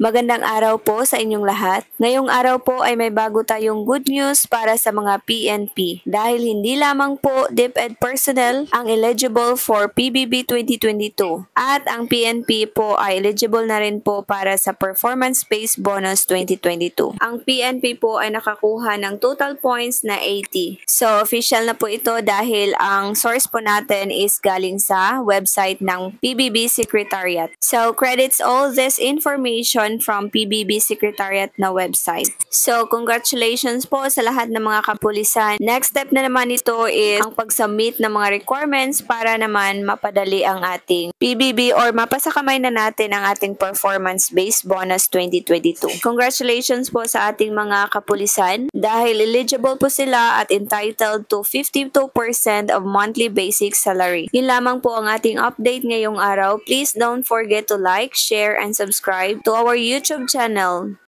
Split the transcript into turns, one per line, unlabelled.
Magandang araw po sa inyong lahat. Ngayong araw po ay may bago tayong good news para sa mga PNP dahil hindi lamang po DepEd personnel ang eligible for PBB 2022 at ang PNP po ay eligible na rin po para sa Performance-Based Bonus 2022. Ang PNP po ay nakakuha ng total points na 80. So official na po ito dahil ang source po natin is galing sa website ng PBB Secretariat. So credits all this information from PBB Secretariat na website. So congratulations po sa lahat ng mga kapulisan. Next step na naman ito is ang pag-submit ng mga requirements para naman mapadali ang ating PBB or mapasakamay na natin ang ating Performance-Based Bonus 2022. Congratulations po sa ating mga kapulisan dahil eligible po sila at entitled to 52% of monthly basic salary. Yun lamang po ang ating update ngayong araw. Please don't forget to like, share, and subscribe to our YouTube channel.